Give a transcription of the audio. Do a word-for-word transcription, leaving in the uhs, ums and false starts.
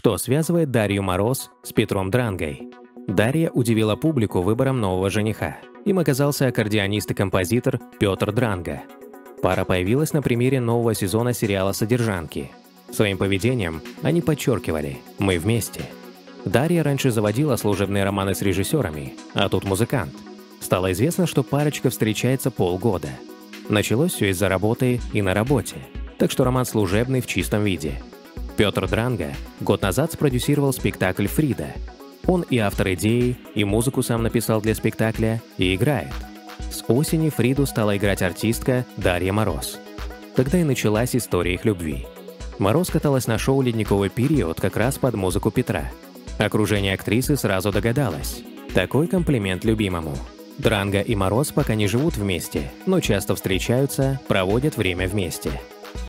Что связывает Дарью Мороз с Петром Дрангой? Дарья удивила публику выбором нового жениха. Им оказался аккордеонист и композитор Петр Дранга. Пара появилась на премьере нового сезона сериала «Содержанки». Своим поведением они подчеркивали «мы вместе». Дарья раньше заводила служебные романы с режиссерами, а тут музыкант. Стало известно, что парочка встречается полгода. Началось все из-за работы и на работе, так что роман служебный в чистом виде. Петр Дранга год назад спродюсировал спектакль «Фрида». Он и автор идеи, и музыку сам написал для спектакля, и играет. С осени Фриду стала играть артистка Дарья Мороз. Тогда и началась история их любви. Мороз каталась на шоу «Ледниковый период» как раз под музыку Петра. Окружение актрисы сразу догадалось. Такой комплимент любимому. Дранга и Мороз пока не живут вместе, но часто встречаются, проводят время вместе.